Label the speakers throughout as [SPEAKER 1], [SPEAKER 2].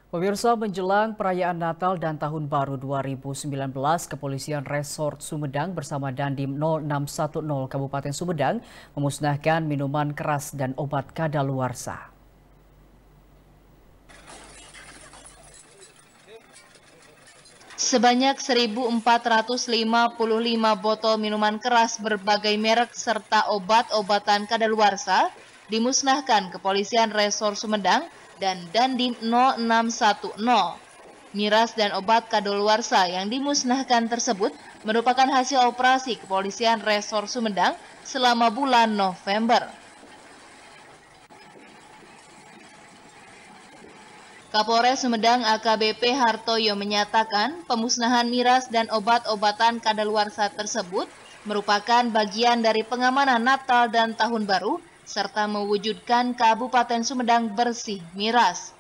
[SPEAKER 1] Pemirsa, menjelang perayaan Natal dan Tahun Baru 2019, Kepolisian Resort Sumedang bersama Dandim 0610 Kabupaten Sumedang memusnahkan minuman keras dan obat kadaluarsa.
[SPEAKER 2] Sebanyak 1.455 botol minuman keras berbagai merek serta obat-obatan kadaluarsa dimusnahkan Kepolisian Resort Sumedang dan Dandim 0610. Miras dan obat kadaluarsa yang dimusnahkan tersebut merupakan hasil operasi Kepolisian Resort Sumedang selama bulan November. Kapolres Sumedang AKBP Hartoyo menyatakan pemusnahan miras dan obat-obatan kadaluarsa tersebut merupakan bagian dari pengamanan Natal dan Tahun Baru serta mewujudkan Kabupaten Sumedang bersih miras.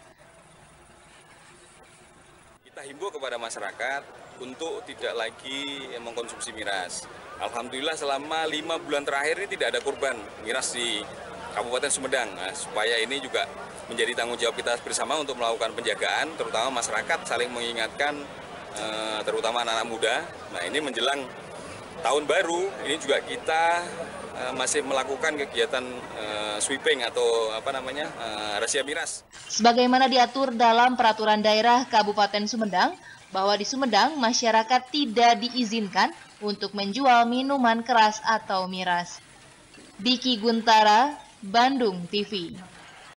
[SPEAKER 3] Kita himbau kepada masyarakat untuk tidak lagi mengkonsumsi miras. Alhamdulillah selama 5 bulan terakhir ini tidak ada korban miras di Kabupaten Sumedang. Nah, supaya ini juga menjadi tanggung jawab kita bersama untuk melakukan penjagaan, terutama masyarakat saling mengingatkan, terutama anak-anak muda. Nah, ini menjelang Tahun Baru, ini juga kita masih melakukan kegiatan sweeping atau razia miras.
[SPEAKER 2] Sebagaimana diatur dalam peraturan daerah Kabupaten Sumedang, bahwa di Sumedang masyarakat tidak diizinkan untuk menjual minuman keras atau miras. Diki Guntara, Bandung TV.